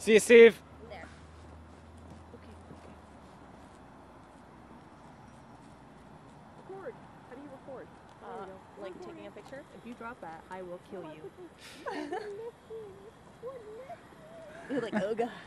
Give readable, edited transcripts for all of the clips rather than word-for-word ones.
See you, Steve. There. Okay. Record. How do you record? Like taking a picture? If you drop that, I will kill you. You're like, oh god.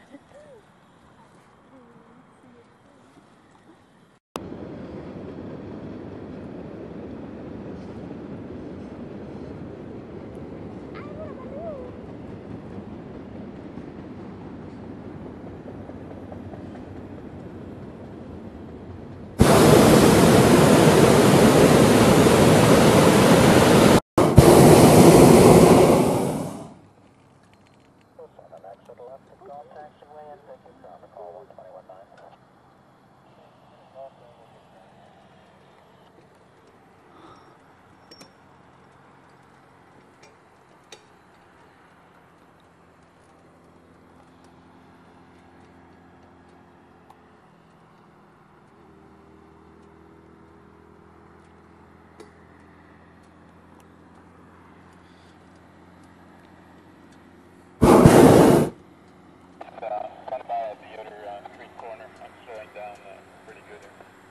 Come by at the other street corner. I'm slowing down pretty good.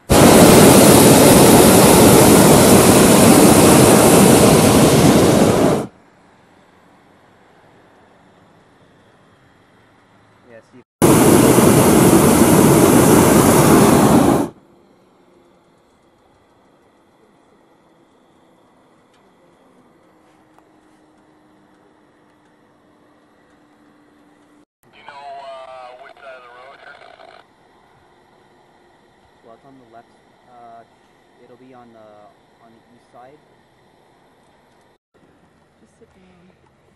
Yeah, see. Do you know which side of the road here? Well, it's on the left. It'll be on the east side. Just sit down.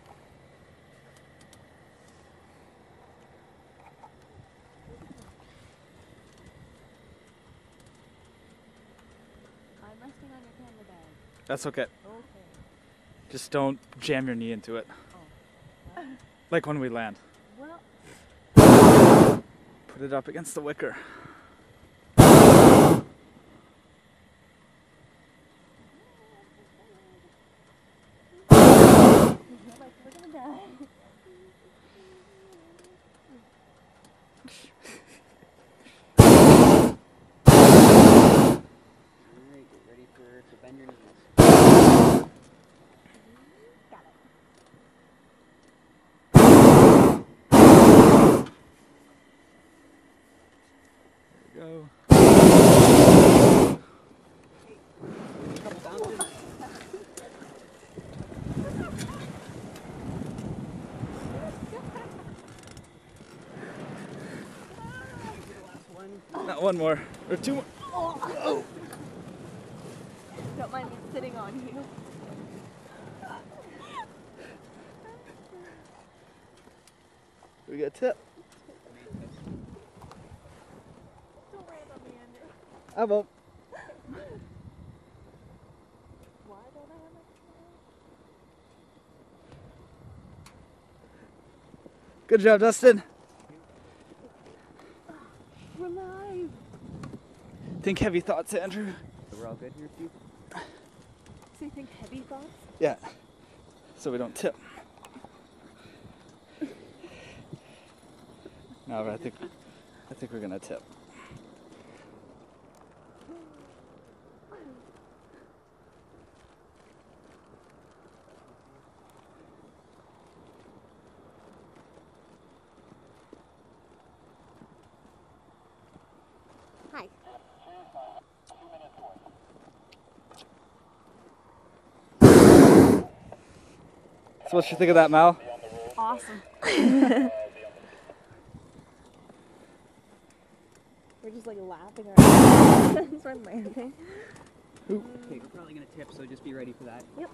I'm resting on your camera bag. That's okay. Okay. Just don't jam your knee into it. Oh. Like when we land. Well. Put it up against the wicker. Like, we're gonna die. Alright, get ready to bend your knees. Got it. There we go. Couple bounces. Not one more. Or two more. Oh. Don't mind me sitting on you. We got a tip. Don't land on me, Andrew. I won't. Why don't I have my Good job, Dustin. We're live. Think heavy thoughts, Andrew. We're all good here, Steve? So you think heavy thoughts? Yeah. So we don't tip. No, but I think we're gonna tip. Hi. So what you think of that, Mal? Awesome. We're just like laughing around as we're landing. Okay, we're probably gonna tip, so just be ready for that. Yep.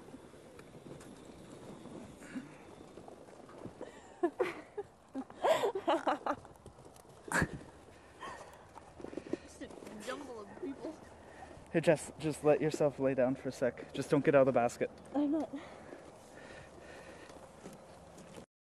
Just a jumble of people. Here, Jess, just let yourself lay down for a sec. Just don't get out of the basket. I'm not.